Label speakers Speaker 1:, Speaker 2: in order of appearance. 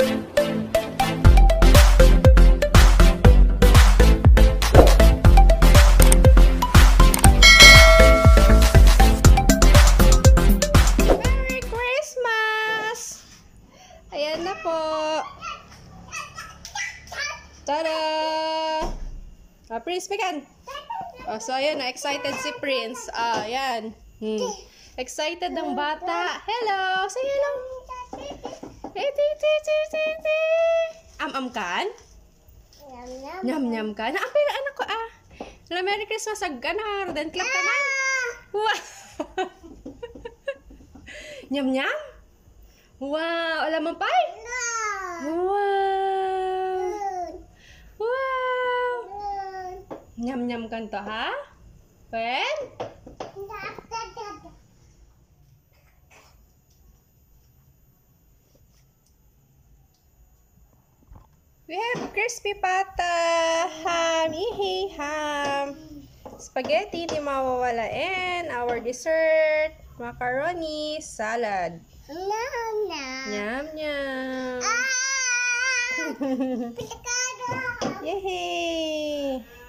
Speaker 1: Merry Christmas! Ayan na po. Tada! Prince, pekan. Oh, so, ayan na. Excited si Prince. Ayan. Excited ang bata. Hello! Say hello! Am-am kan? Nyam-nyam kan? Pero anak ko Merry Christmas aganar dan klap naman. Wow! Nyam-nyam? Wow! Alam mo pa? Wow! Wow! Nyam-nyam kan to, ha? Pen? We have crispy pata, ham, ihi, ham, spaghetti, di mawawala, and our dessert, macaroni, salad. Nyam, nyam. Yehey!